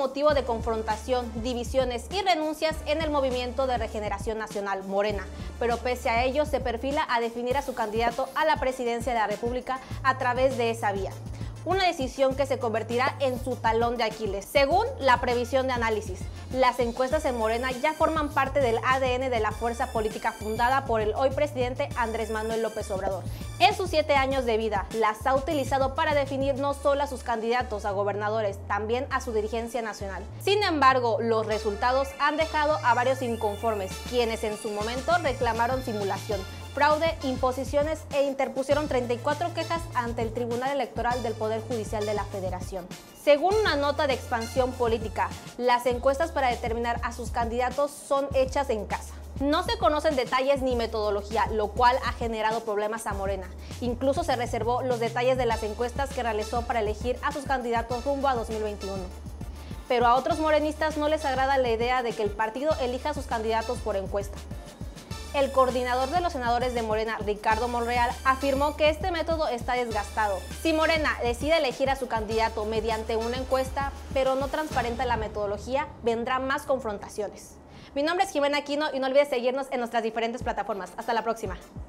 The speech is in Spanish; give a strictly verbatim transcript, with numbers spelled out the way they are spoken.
motivo de confrontación, divisiones y renuncias en el Movimiento de Regeneración Nacional, Morena, pero pese a ello se perfila a definir a su candidato a la presidencia de la República a través de esa vía. Una decisión que se convertirá en su talón de Aquiles. Según la previsión de análisis, las encuestas en Morena ya forman parte del A D N de la fuerza política fundada por el hoy presidente Andrés Manuel López Obrador. En sus siete años de vida, las ha utilizado para definir no solo a sus candidatos a gobernadores, también a su dirigencia nacional. Sin embargo, los resultados han dejado a varios inconformes, quienes en su momento reclamaron simulación, fraude, imposiciones e interpusieron treinta y cuatro quejas ante el Tribunal Electoral del Poder Judicial de la Federación. Según una nota de Expansión Política, las encuestas para determinar a sus candidatos son hechas en casa. No se conocen detalles ni metodología, lo cual ha generado problemas a Morena. Incluso se reservó los detalles de las encuestas que realizó para elegir a sus candidatos rumbo a dos mil veintiuno. Pero a otros morenistas no les agrada la idea de que el partido elija a sus candidatos por encuesta. El coordinador de los senadores de Morena, Ricardo Monreal, afirmó que este método está desgastado. Si Morena decide elegir a su candidato mediante una encuesta, pero no transparenta la metodología, vendrán más confrontaciones. Mi nombre es Jimena Aquino y no olvides seguirnos en nuestras diferentes plataformas. Hasta la próxima.